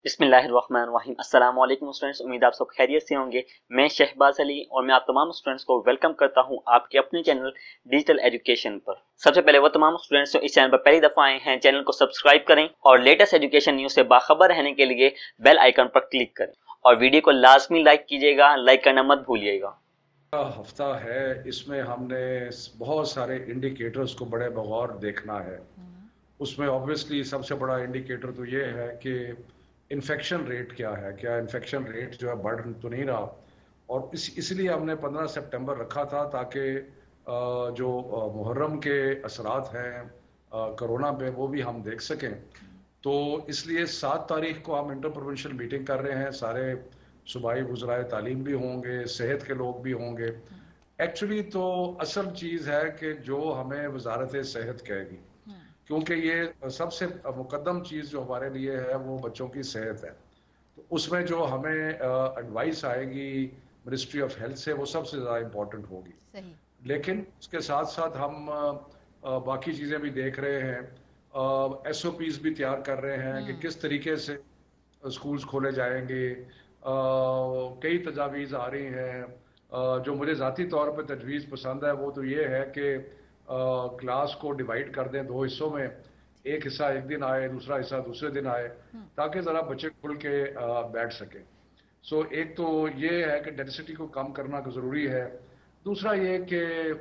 बिस्मिल्लाहिर्रहमानिर्रहीम। अस्सलाम वालेकुम स्टूडेंट्स, उम्मीद आप सब खैरियत से होंगे। मैं शहबाज अली और मैं आप तमाम स्टूडेंट्स को वेलकम करता हूं आपके अपने चैनल डिजिटल एजुकेशन पर। सबसे पहले वो तमाम स्टूडेंट्स जो इस चैनल पर पहली दफ़ा आए हैं, चैनल को सब्सक्राइब करें और लेटेस्ट एजुकेशन न्यूज़ से बाखबर रहने के लिए बेल आइकन पर क्लिक करें और वीडियो को लाजमी लाइक कीजिएगा, लाइक करना मत भूलिएगा। हफ्ता है, इसमें हमने बहुत सारे इंडिकेटर्स को बड़े बगौर देखना है। उसमें ऑब्वियसली सबसे बड़ा इंडिकेटर तो ये है कि इन्फेक्शन रेट क्या है, क्या इन्फेक्शन रेट जो है बढ़ तो नहीं रहा। और इसलिए हमने 15 सितंबर रखा था ताकि जो मुहर्रम के असरात हैं कोरोना पे वो भी हम देख सकें। तो इसलिए 7 तारीख को हम इंटर प्रोविंशियल मीटिंग कर रहे हैं। सारे सूबाई वज़राए तालीम भी होंगे, सेहत के लोग भी होंगे। एक्चुअली तो असल चीज़ है कि जो हमें वजारत सेहत कहेगी, क्योंकि ये सबसे मुकद्दम चीज़ जो हमारे लिए है वो बच्चों की सेहत है। तो उसमें जो हमें एडवाइस आएगी मिनिस्ट्री ऑफ हेल्थ से वो सबसे ज़्यादा इम्पोर्टेंट होगी। लेकिन उसके साथ साथ हम बाकी चीज़ें भी देख रहे हैं, SOPs भी तैयार कर रहे हैं कि किस तरीके से स्कूल्स खोले जाएंगे। कई तजावीज़ आ रही हैं। जो मुझे ज़ाती तौर पर तजवीज़ पसंद है वो तो ये है कि क्लास को डिवाइड कर दें 2 हिस्सों में। एक हिस्सा एक दिन आए, दूसरा हिस्सा दूसरे दिन आए, ताकि ज़रा बच्चे खुल के बैठ सकें। सो एक तो ये है कि डेंसिटी को कम करना ज़रूरी है। दूसरा ये कि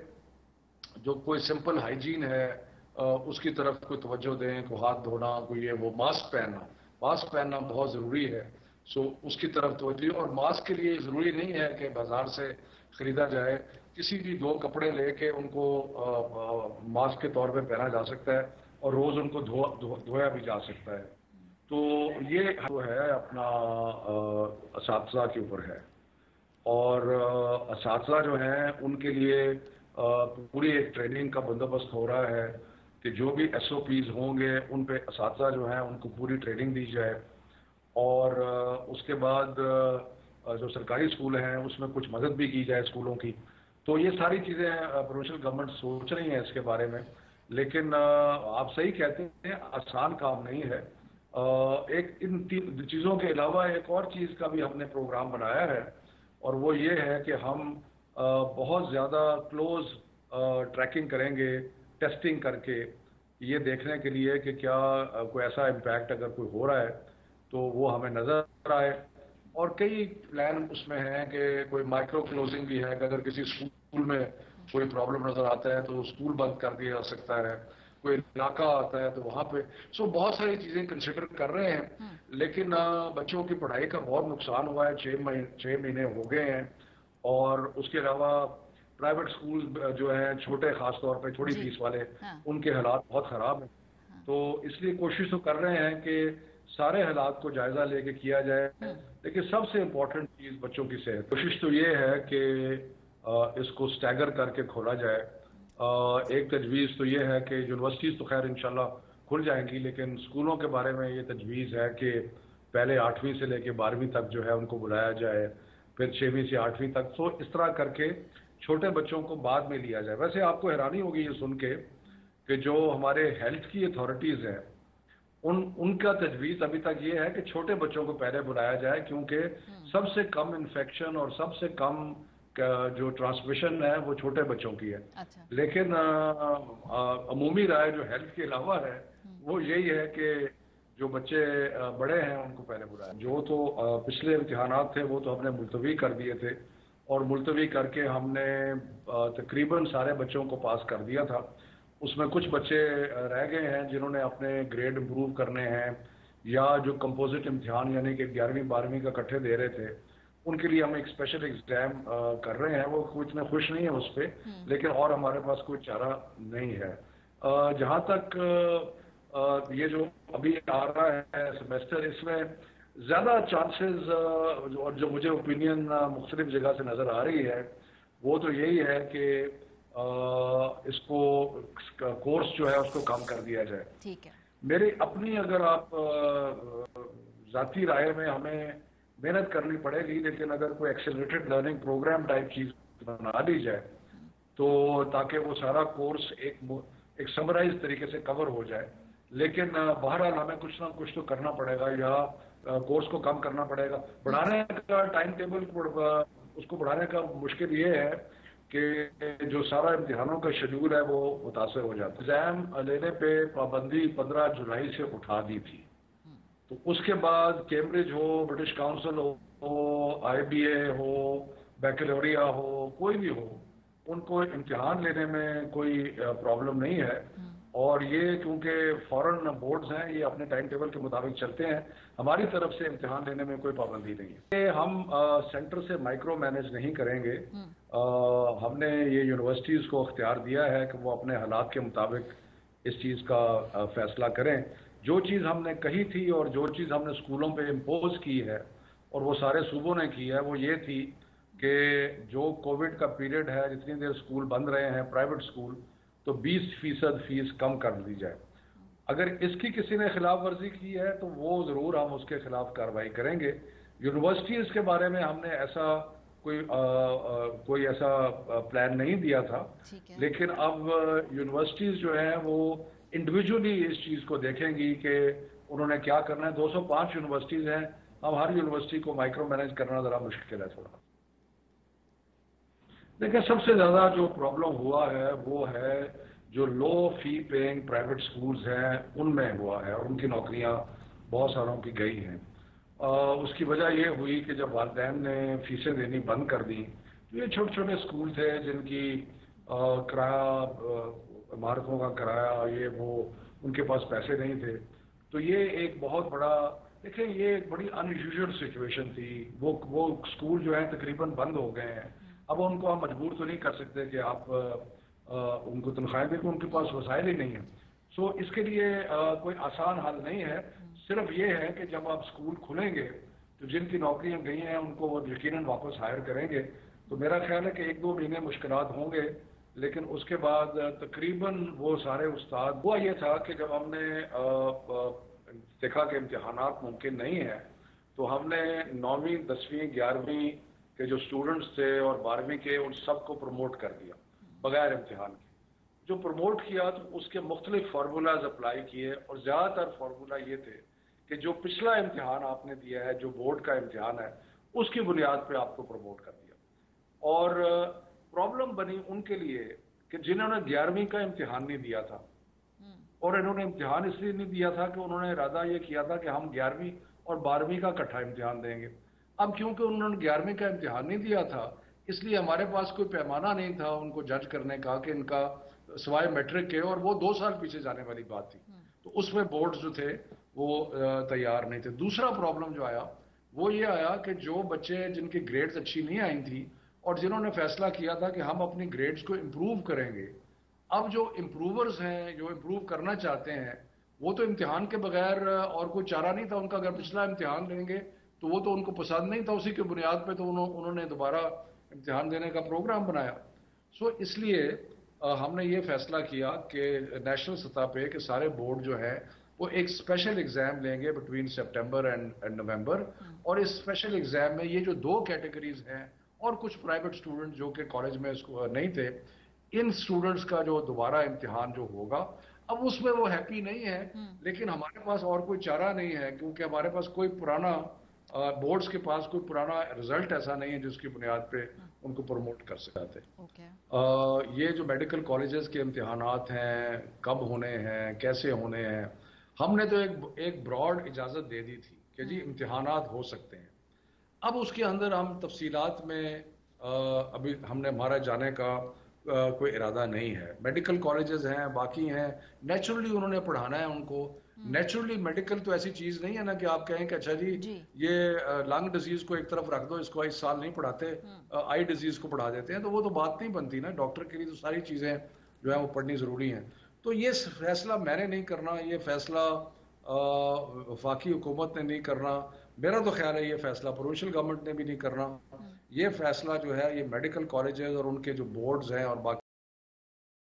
जो कोई सिंपल हाइजीन है उसकी तरफ कोई तवज्जो दें, कोई हाथ धोना, कोई ये वो मास्क पहनना बहुत ज़रूरी है। सो उसकी तरफ तवज्जो। और मास्क के लिए ज़रूरी नहीं है कि बाजार से ख़रीदा जाए, किसी भी 2 कपड़े लेके उनको मास्क के तौर पे पहना जा सकता है और रोज़ उनको धोया भी जा सकता है। तो ये जो है अपना असातिज़ा के ऊपर है। और असातिज़ा जो हैं उनके लिए पूरी एक ट्रेनिंग का बंदोबस्त हो रहा है कि जो भी SOPs होंगे उन पे असातिज़ा जो हैं उनको पूरी ट्रेनिंग दी जाए। और उसके बाद जो सरकारी स्कूल हैं उसमें कुछ मदद भी की जाए स्कूलों की। तो ये सारी चीज़ें प्रोविंशियल गवर्नमेंट सोच रही हैं इसके बारे में। लेकिन आप सही कहते हैं, आसान काम नहीं है। एक इन 3 चीज़ों के अलावा एक और चीज़ का भी हमने प्रोग्राम बनाया है, और वो ये है कि हम बहुत ज़्यादा क्लोज ट्रैकिंग करेंगे, टेस्टिंग करके ये देखने के लिए कि क्या कोई ऐसा इम्पैक्ट अगर कोई हो रहा है तो वो हमें नज़र आए। और कई प्लान उसमें हैं कि कोई माइक्रो क्लोजिंग भी है कि अगर किसी स्कूल में कोई प्रॉब्लम नज़र आता है तो स्कूल बंद कर दिया जा सकता है, कोई इलाका आता है तो वहाँ पे। सो बहुत सारी चीज़ें कंसिडर कर रहे हैं। लेकिन बच्चों की पढ़ाई का बहुत नुकसान हुआ है, 6 महीने हो गए हैं। और उसके अलावा प्राइवेट स्कूल जो है छोटे, खास तौर पे थोड़ी फीस वाले, उनके हालात बहुत ख़राब हैं। तो इसलिए कोशिश तो कर रहे हैं कि सारे हालात को जायज़ा लेके किया जाए। लेकिन सबसे इम्पोर्टेंट चीज़ बच्चों की सेहत। कोशिश तो ये है कि इसको स्टैगर करके खोला जाए। एक तजवीज़ तो ये है कि यूनिवर्सिटीज़ तो खैर इंशाल्लाह खुल जाएंगी, लेकिन स्कूलों के बारे में ये तजवीज़ है कि पहले 8वीं से लेके 12वीं तक जो है उनको बुलाया जाए, फिर 6वीं से 8वीं तक। तो इस तरह करके छोटे बच्चों को बाद में लिया जाए। वैसे आपको हैरानी होगी ये सुन के कि जो हमारे हेल्थ की अथॉरिटीज़ हैं उनका तजवीज़ अभी तक ये है कि छोटे बच्चों को पहले बुलाया जाए, क्योंकि सबसे कम इन्फेक्शन और सबसे कम जो ट्रांसमिशन है वो छोटे बच्चों की है। अच्छा। लेकिन अमूमी राय जो हेल्थ के अलावा है वो यही है कि जो बच्चे बड़े हैं उनको पहले बुलाया। जो तो पिछले इम्तिहानात थे वो तो हमने मुलतवी कर दिए थे, और मुलतवी करके हमने तकरीबन सारे बच्चों को पास कर दिया था। उसमें कुछ बच्चे रह गए हैं जिन्होंने अपने ग्रेड इम्प्रूव करने हैं, या जो कंपोजिट इम्तिहान यानी कि 11वीं 12वीं का इकट्ठे दे रहे थे, उनके लिए हम एक स्पेशल एग्जाम कर रहे हैं। वो कुछ इतने खुश नहीं है उस पर, लेकिन और हमारे पास कोई चारा नहीं है। जहाँ तक ये जो अभी आ रहा है सेमेस्टर, इसमें ज़्यादा चांसेस और जो मुझे ओपिनियन मुख्तलिफ जगह से नज़र आ रही है वो तो यही है कि इसको कोर्स जो है उसको कम कर दिया जाए। ठीक है। मेरी अपनी अगर आप ज़ाती राय में हमें मेहनत करनी पड़ेगी, लेकिन अगर कोई एक्सेलरेटेड लर्निंग प्रोग्राम टाइप चीज़ बना ली जाए तो ताकि वो सारा कोर्स एक समराइज तरीके से कवर हो जाए। लेकिन बहरहाल हमें कुछ ना कुछ तो करना पड़ेगा, या کورس کو کم کرنا پڑے گا. بڑھانے کا ٹائم ٹیبل اس کو بڑھانے کا مشکل یہ ہے کہ جو سارا امتحانوں کا شیڈول ہے وہ متاثر ہو جاتا ہے. ایگزام لینے پہ پابندی 15 جولائی سے اٹھا دی تھی. تو اس کے بعد کیمبرج ہو، برٹش کاؤنسل ہو، آئی بی اے ہو، بیکلوریا ہو، کوئی بھی ہو، ان کو امتحان لینے میں کوئی پرابلم نہیں ہے. اور یہ کیونکہ فورن بورڈز ہیں، یہ اپنے ٹائم ٹیبل کے مطابق چلتے ہیں. ہماری طرف سے امتحان لینے میں کوئی پابندی نہیں ہے. ہم سینٹر سے مائکرو مینج نہیں کریں گے. ہم نے یہ یونیورسٹیز کو اختیار دیا ہے کہ وہ اپنے حالات کے مطابق اس چیز کا فیصلہ کریں. جو چیز ہم نے کہی تھی اور جو چیز ہم نے اسکولوں پہ امپوز کی ہے اور وہ سارے صوبوں نے کی ہے وہ یہ تھی کہ جو کووڈ کا پیریڈ ہے، جتنی دیر اسکول بند رہے ہیں پرائیویٹ اسکول، تو 20% فیس کم کر دی جائے. اگر اس کی کسی نے خلاف ورزی کی ہے تو وہ ضرور ہم اس کے خلاف کارروائی کریں گے. یونیورسٹیز کے بارے میں ہم نے ایسا کوئی ایسا پلان نہیں دیا تھا، لیکن اب یونیورسٹیز جو ہیں وہ انڈیویجولی اس چیز کو دیکھیں گی کہ انہوں نے کیا کرنا ہے. 205 یونیورسٹیز ہیں، اب ہر یونیورسٹی کو مائکرو مینج کرنا ذرا مشکل ہے تھوڑا. دیکھیں سب سے زیادہ جو پرابلم ہوا ہے وہ ہے جو لو فی پیئنگ پرائیویٹ سکولز ہیں ان میں ہوا ہے، اور ان کی نوکریاں بہت ساروں کی گئی ہیں. اس کی وجہ یہ ہوئی کہ جب والدین نے فیسیں دینی بند کر دی تو یہ چھوٹے چھوٹے سکول تھے جن کی کرایہ، عمارتوں کا کرایہ، یہ وہ ان کے پاس پیسے نہیں تھے. تو یہ ایک بہت بڑا، دیکھیں یہ ایک بڑی ان یوزول سچویشن تھی. وہ سکول جو ہیں تقریباً بند ہو گئے ہیں. اب ان کو ہم مجبور تو نہیں کر سکتے کہ آپ ان کو تنخواہیں دیں، ان کے پاس وسائل ہی نہیں ہیں. سو اس کے لیے کوئی آسان حل نہیں ہے. صرف یہ ہے کہ جب آپ اسکول کھلیں گے تو جن کی نوکریاں گئی ہیں ان کو وہ یقیناً واپس ہائر کریں گے. تو میرا خیال ہے کہ 1-2 مہینے مشکلات ہوں گے، لیکن اس کے بعد تقریباً وہ سارے استاد، ہوا یہ تھا کہ جب ہم نے دیکھا کہ امتحانات ممکن نہیں ہیں تو ہم نے 9ویں 10ویں 11ویں کے جو اسٹوڈنٹس تھے اور 12ویں کے ان سب کو پروموٹ کر دیا بغیر امتحان کے. جو پروموٹ کیا تو اس کے مختلف فارمولاز اپلائی کیے، اور زیادہ تر فارمولا یہ تھے کہ جو پچھلا امتحان آپ نے دیا ہے، جو بورڈ کا امتحان ہے، اس کی بنیاد پہ آپ کو پروموٹ کر دیا. اور پرابلم بنی ان کے لیے کہ جنہوں نے 11ویں کا امتحان نہیں دیا تھا، اور انہوں نے امتحان اس لیے نہیں دیا تھا کہ انہوں نے ارادہ یہ کیا تھا کہ ہم 11ویں اور 12ویں کا اکٹھا امتحان دیں گے. اب کیونکہ انہوں نے 11ویں کا امتحان نہیں دیا تھا، اس لیے ہمارے پاس کوئی پیمانہ نہیں تھا ان کو جج کرنے کا کہ ان کا سوائے میٹرک کے، اور وہ 2 سال پیچھے جانے والی بات تھی. تو اس میں بورڈز جو تھے وہ تیار نہیں تھے. دوسرا پرابلم جو آیا وہ یہ آیا کہ جو بچے جن کی گریڈز اچھی نہیں آئی تھی اور جنہوں نے فیصلہ کیا تھا کہ ہم اپنی گریڈز کو امپروو کریں گے، اب جو امپروورز ہیں، جو امپروو کرنا چاہتے ہیں، وہ تو امتحان کے بغیر اور کوئی چارہ نہیں تھا ان کا. اگر پچھلا امتحان لیں گے تو وہ تو ان کو پسند نہیں تھا، اسی کی بنیاد پہ تو انہوں نے دوبارہ امتحان دینے کا پروگرام بنایا. سو اس لیے ہم نے یہ فیصلہ کیا کہ نیشنل سطح پہ کہ سارے بورڈ جو ہے وہ ایک اسپیشل ایگزام لیں گے بٹوین سپٹمبر اینڈ نومبر. اور اس اسپیشل ایگزام میں یہ جو 2 کیٹیگریز ہیں اور کچھ پرائیویٹ اسٹوڈنٹ جو کہ کالج میں نہیں تھے، ان اسٹوڈنٹس کا جو دوبارہ امتحان جو ہوگا، اب اس میں وہ ہیپی نہیں ہے، لیکن ہمارے پاس اور کوئی چارہ نہیں ہے کیونکہ ہمارے پاس کوئی پرانا بورڈز کے پاس کوئی پرانا رزلٹ ایسا نہیں ہے جس کی بنیاد پہ ان کو پروموٹ کر سکتے. یہ جو میڈیکل کالجز کے امتحانات ہیں کب ہونے ہیں، کیسے ہونے ہیں، ہم نے تو ایک براڈ اجازت دے دی تھی کہ جی امتحانات ہو سکتے ہیں. اب اس کے اندر ہم تفصیلات میں ابھی ہم نے ہمارا جانے کا کوئی ارادہ نہیں ہے. میڈیکل کالجز ہیں، باقی ہیں، نیچرلی انہوں نے پڑھانا ہے ان کو. نیچرلی میڈیکل تو ایسی چیز نہیں ہے نا کہ آپ کہیں کہ اچھا جی یہ لنگ ڈیزیز کو ایک طرف رکھ دو، اس کو اس سال نہیں پڑھاتے، آئی ڈیزیز کو پڑھا دیتے ہیں، تو وہ تو بات نہیں بنتی نا. ڈاکٹر کے لیے تو ساری چیزیں جو ہیں وہ پڑھنی ضروری ہیں. تو یہ فیصلہ میں نے نہیں کرنا، یہ فیصلہ وفاقی حکومت نے نہیں کرنا. میرا تو خیال ہے یہ فیصلہ پروونشل گورنمنٹ نے بھی نہیں کرنا. یہ فیصلہ جو ہے یہ میڈیکل کالجز اور ان کے جو بورڈز ہیں اور باقی